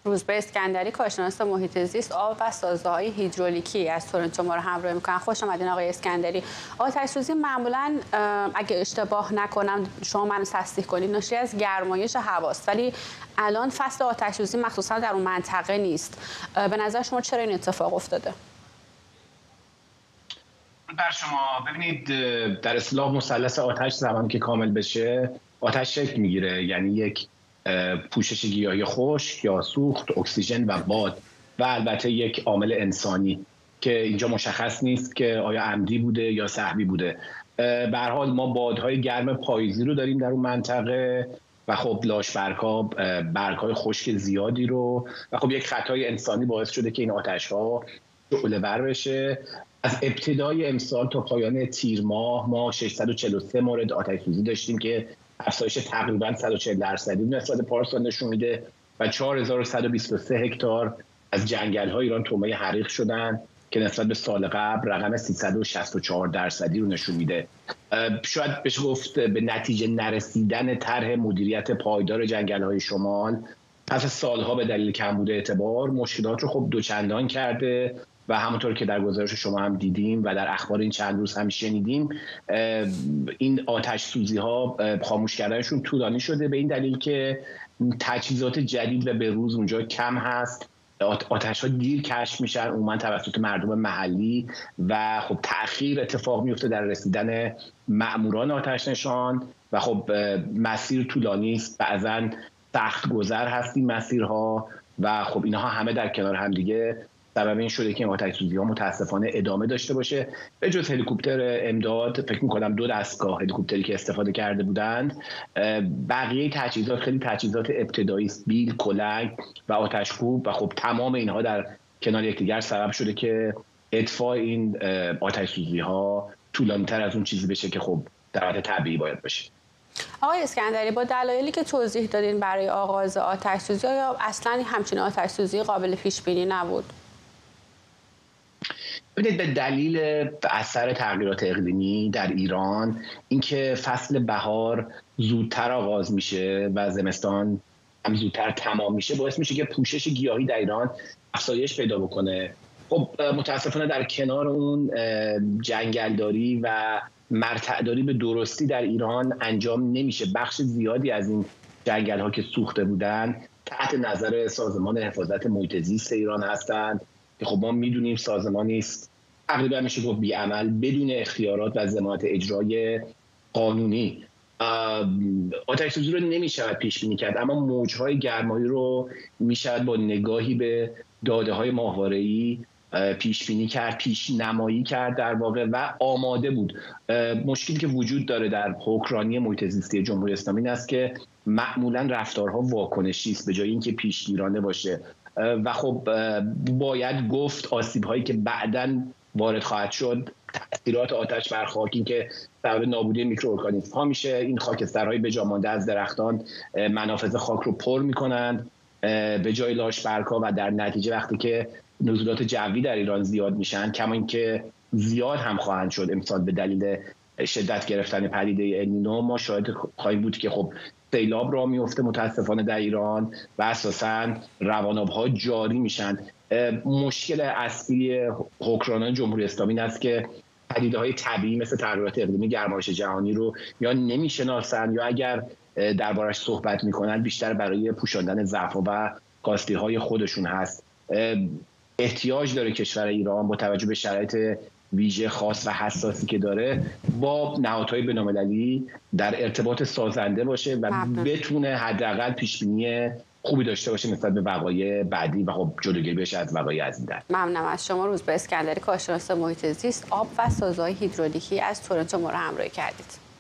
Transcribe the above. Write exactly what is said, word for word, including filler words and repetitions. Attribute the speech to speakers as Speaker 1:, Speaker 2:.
Speaker 1: روزبه اسکندری، کارشناس محیط زیست، آب و سازه‌های هیدرولیکی از تورنتو ما رو همراهی می‌کنن. خوش آمدین آقای اسکندری. آتش‌سوزی معمولاً اگه اشتباه نکنم شما منو تصدیق کنید ناشی از گرمایش هواست، ولی الان فصل آتش‌سوزی مخصوصا در اون منطقه نیست. به نظر شما چرا این اتفاق افتاده؟
Speaker 2: بر شما ببینید، در اصطلاح مثلث آتش زمانی که کامل بشه آتش شکل میگیره، یعنی یک پوشش گیاهی خشک یا سوخت، اکسیژن و باد و البته یک عامل انسانی که اینجا مشخص نیست که آیا عمدی بوده یا سهوی بوده. به هر حال ما بادهای گرم پاییزی رو داریم در اون منطقه و خب لاش برگ‌ها برگ‌های خشک زیادی رو و خب یک خطای انسانی باعث شده که این آتش‌ها شعله‌ور بشه. از ابتدای امسال تا پایان تیر ماه ما ششصد و چهل و سه مورد آتش‌سوزی داشتیم که افزایش تقریباً صد و چهل درصدی نسبت پارسال نشون میده و چهار هزار و صد و بیست و سه هکتار از جنگل‌های ایران تومه حریق شدن که نسبت به سال قبل رقم سیصد و شصت و چهار درصدی رو نشون میده. شاید بشه گفت به نتیجه نرسیدن طرح مدیریت پایدار جنگل‌های شمال پس سالها به دلیل کمبود اعتبار مشکلات رو خب دوچندان کرده و همونطور که در گزارش شما هم دیدیم و در اخبار این چند روز هم شنیدیم، این آتش سوزی ها خاموش کردنشون طولانی شده به این دلیل که تجهیزات جدید و به روز اونجا کم هست. آتش ها دیر کشف میشن عموما توسط مردم محلی و خب تأخیر اتفاق میفته در رسیدن مأموران آتش نشان و خب مسیر طولانی است، بعضا سخت گذر هست این مسیرها و خب اینها همه در کنار هم دیگه سبب این شده که این آتش‌سوزی‌ها متاسفانه ادامه داشته باشه. به جز هلیکوپتر امداد فکر می‌کنم دو دستگاه هلیکوپتری که استفاده کرده بودند، بقیه تجهیزات خیلی تجهیزات ابتدایی است، بیل، کلنگ و آتش‌کوب و خب تمام اینها در کنار یکدیگر سبب شده که اطفاء این آتش‌سوزی‌ها طولانی‌تر از اون چیزی بشه که خب در حالت طبیعی باید باشه.
Speaker 1: آقای اسکندری، با دلایلی که توضیح دادین برای آغاز آتش‌سوزی یا اصلاً همچین آتش‌سوزی قابل پیش‌بینی نبود؟
Speaker 2: ببینید، به دلیل اثر تغییرات اقلیمی در ایران اینکه فصل بهار زودتر آغاز میشه و زمستان هم زودتر تمام میشه باعث میشه که پوشش گیاهی در ایران افزایش پیدا بکنه. خب متاسفانه در کنار اون جنگلداری و مرتعداری به درستی در ایران انجام نمیشه. بخش زیادی از این جنگل ها که سوخته بودن تحت نظر سازمان حفاظت محیط زیست ایران هستند که خب ما میدونیم سازمانی است تقریبا میشه گفت بی‌عمل، بدون اختیارات و ضمانت اجرای قانونی. آتش‌سوزی رو نمیشود پیش بینی کرد، اما موج‌های گرمایی رو میشود با نگاهی به داده‌های ماهواره‌ای پیش بینی کرد، پیش نمایی کرد در واقع و آماده بود. مشکلی که وجود داره در حکمرانی محیط زیستی جمهوری اسلامی این است که معمولاً رفتارها واکنشی است به جای اینکه پیشگیرانه باشه و خب باید گفت آسیب‌هایی که بعداً وارد خواهد شد، تاثیرات آتش بر خاک، این که سبب نابودی میکروارگانیسم‌ها میشه، این خاکسترهای به جا مانده از درختان منافذ خاک رو پر میکنند به جای لاش برگ‌ها و در نتیجه وقتی که نزولات جوی در ایران زیاد میشن، کما اینکه زیاد هم خواهند شد امسال به دلیل شدت گرفتن پدیده النینو، ما شاهد خواهیم بود که خب سیلاب را میفته متاسفانه در ایران و اساساً رواناب‌ها جاری میشن. مشکل اصلی حکمرانان جمهوری اسلامی این است که پدیده‌های طبیعی مثل تغییرات اقلیمی، گرمایش جهانی رو یا نمیشناسن یا اگر دربارش صحبت میکنن بیشتر برای پوشاندن ضعف‌ها و کاستی‌های خودشون هست. احتیاج داره کشور ایران با توجه به شرایط ویژه خاص و حساسی که داره با نهادهای بین‌المللی در ارتباط سازنده باشه و ممنون. بتونه حداقل پیشبینی خوبی داشته باشه نسبت به وقایع بعدی و خب جلوگیری بشه از وقایع از این دست.
Speaker 1: ممنونم از شما روزبه اسکندری، کارشناس محیط زیست، آب و سازه‌های هیدرولیکی از تورنتو ما رو همراهی کردید.